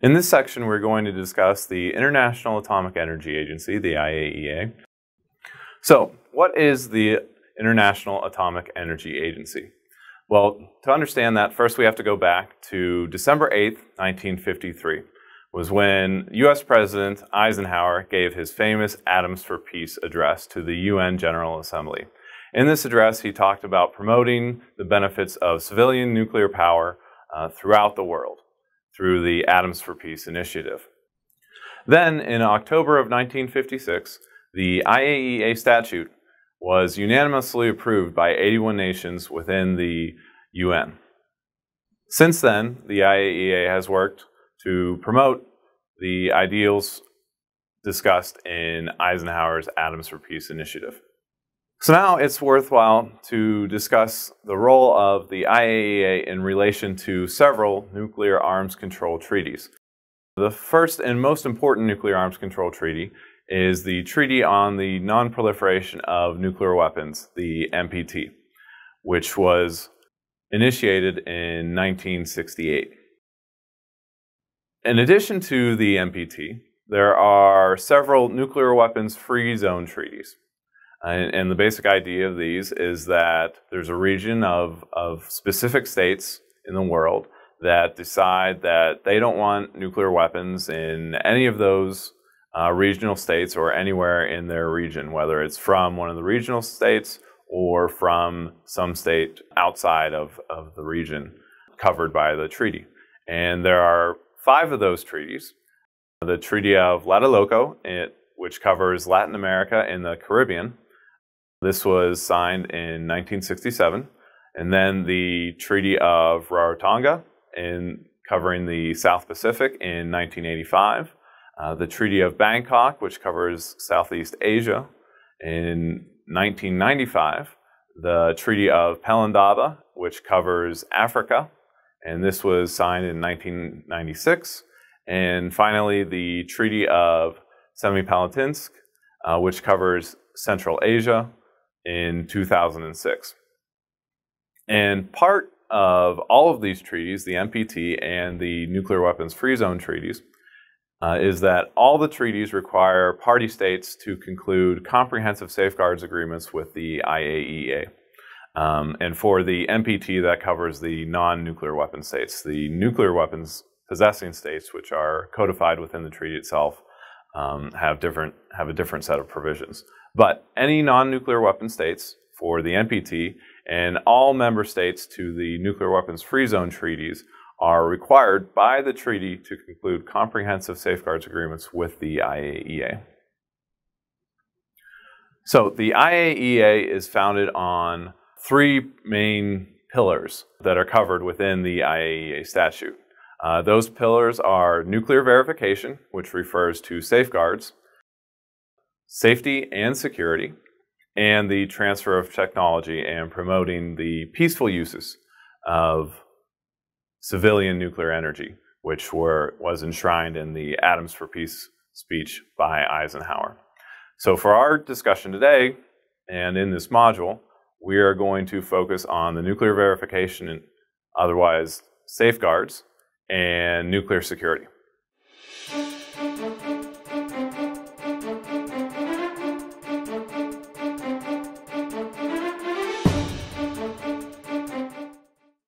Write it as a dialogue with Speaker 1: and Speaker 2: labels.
Speaker 1: In this section, we're going to discuss the International Atomic Energy Agency, the IAEA. So, what is the International Atomic Energy Agency? Well, to understand that, first we have to go back to December 8th, 1953, was when U.S. President Eisenhower gave his famous Atoms for Peace address to the UN General Assembly. In this address, he talked about promoting the benefits of civilian nuclear power throughout the world through the Atoms for Peace initiative. Then, in October of 1956, the IAEA statute was unanimously approved by 81 nations within the UN. Since then, the IAEA has worked to promote the ideals discussed in Eisenhower's Atoms for Peace initiative. So now it's worthwhile to discuss the role of the IAEA in relation to several nuclear arms control treaties. The first and most important nuclear arms control treaty is the Treaty on the Non-Proliferation of Nuclear Weapons, the NPT, which was initiated in 1968. In addition to the NPT, there are several nuclear weapons free zone treaties. And the basic idea of these is that there's a region of specific states in the world that decide that they don't want nuclear weapons in any of those regional states or anywhere in their region, whether it's from one of the regional states or from some state outside of the region covered by the treaty. And there are 5 of those treaties. The Treaty of Tlatelolco, which covers Latin America and the Caribbean. This was signed in 1967, and then the Treaty of Rarotonga, covering the South Pacific in 1985, the Treaty of Bangkok, which covers Southeast Asia in 1995, the Treaty of Pelindaba, which covers Africa, and this was signed in 1996, and finally the Treaty of Semipalatinsk, which covers Central Asia, in 2006. And part of all of these treaties, the NPT and the Nuclear Weapons Free Zone treaties, is that all the treaties require party states to conclude comprehensive safeguards agreements with the IAEA. And for the NPT, that covers the non-nuclear weapon states. The nuclear weapons possessing states, which are codified within the treaty itself, have a different set of provisions. But any non-nuclear weapon states for the NPT and all member states to the Nuclear Weapons Free Zone treaties are required by the treaty to conclude comprehensive safeguards agreements with the IAEA. So the IAEA is founded on 3 main pillars that are covered within the IAEA statute. Those pillars are nuclear verification, which refers to safeguards, safety and security, and the transfer of technology and promoting the peaceful uses of civilian nuclear energy, which was enshrined in the Atoms for Peace speech by Eisenhower. So for our discussion today, and in this module, we are going to focus on the nuclear verification, and otherwise safeguards, and nuclear security.